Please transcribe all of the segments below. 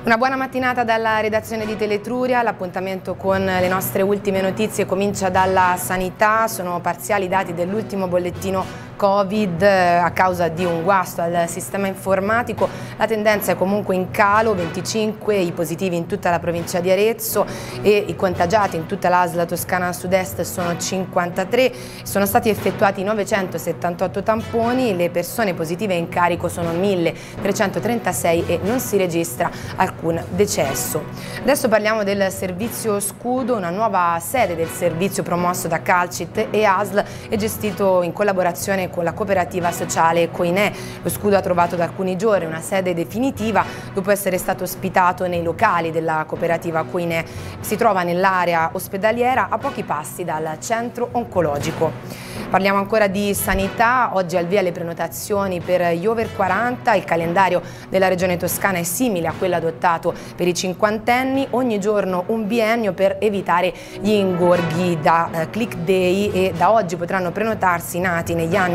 Una buona mattinata dalla redazione di Teletruria, l'appuntamento con le nostre ultime notizie comincia dalla sanità, sono parziali i dati dell'ultimo bollettino Covid a causa di un guasto al sistema informatico. La tendenza è comunque in calo, 25 i positivi in tutta la provincia di Arezzo e i contagiati in tutta l'ASL Toscana Sud-Est sono 53, sono stati effettuati 978 tamponi, le persone positive in carico sono 1336 e non si registra alcun decesso. Adesso parliamo del servizio Scudo, una nuova sede del servizio promosso da Calcit e ASL e gestito in collaborazione con la cooperativa sociale Coinè. Lo Scudo ha trovato da alcuni giorni una sede definitiva dopo essere stato ospitato nei locali della cooperativa Coinè. Si trova nell'area ospedaliera a pochi passi dal centro oncologico. Parliamo ancora di sanità, oggi al via le prenotazioni per gli over 40, il calendario della regione toscana è simile a quello adottato per i cinquantenni, ogni giorno un biennio per evitare gli ingorghi da click day e da oggi potranno prenotarsi nati negli anni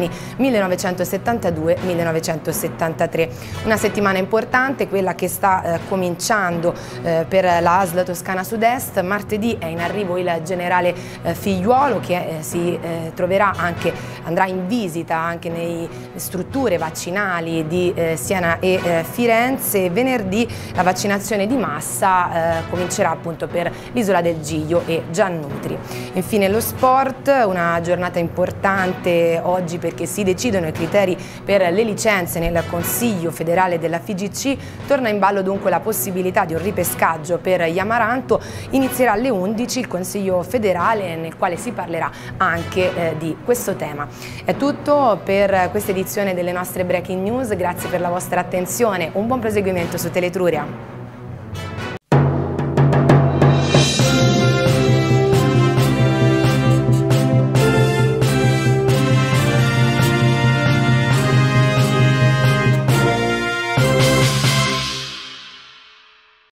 1972-1973. Una settimana importante, quella che sta cominciando per la ASL Toscana Sud-Est. Martedì è in arrivo il generale Figliuolo che andrà in visita anche nelle strutture vaccinali di Siena e Firenze. Venerdì la vaccinazione di massa comincerà appunto per l'Isola del Giglio e Giannutri. Infine lo sport, una giornata importante oggi perché si decidono i criteri per le licenze nel Consiglio federale della FIGC. Torna in ballo dunque la possibilità di un ripescaggio per gli Amaranto. Inizierà alle 11 il Consiglio federale nel quale si parlerà anche di questo tema. È tutto per questa edizione delle nostre Breaking News, grazie per la vostra attenzione, un buon proseguimento su Teletruria.